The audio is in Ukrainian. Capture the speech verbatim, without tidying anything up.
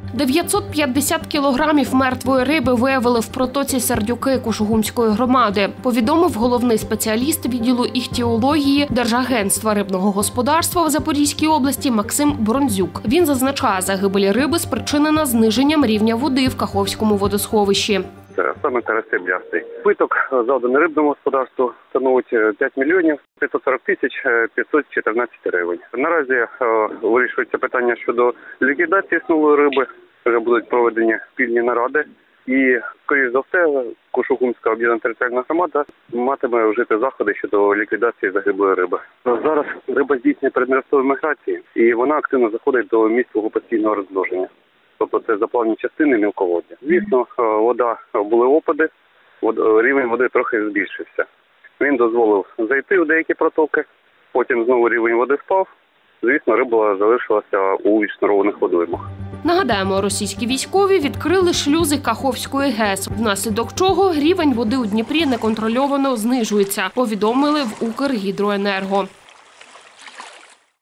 дев'ятсот п'ятдесят кілограмів мертвої риби виявили в протоці Сердюки Кушугумської громади, повідомив головний спеціаліст відділу іхтіології Держагентства рибного господарства в Запорізькій області Максим Бронзюк. Він зазначає, загибель риби спричинена зниженням рівня води в Каховському водосховищі. Саме карась блястий. Збиток, завданий рибному господарству, становить п'ять мільйонів п'ятсот сорок тисяч п'ятсот чотирнадцять гривень. Наразі е, вирішується питання щодо ліквідації снулої риби. Вже будуть проведені спільні наради. І, скоріш за все, Кушугумська об'єднана територіальна громада матиме вжити заходи щодо ліквідації загиблої риби. Зараз риба здійснює переднерестові міграції, і вона активно заходить до місць свого постійного розмноження. Тобто це заплавні частини мілководдя. Звісно, вода, були опади, рівень води трохи збільшився. Він дозволив зайти у деякі протоки, потім знову рівень води впав. Звісно, риба залишилася у відшнурованих водоймах. Нагадаємо, російські військові відкрили шлюзи Каховської ГЕС, внаслідок чого рівень води у Дніпрі неконтрольовано знижується, повідомили в Укргідроенерго.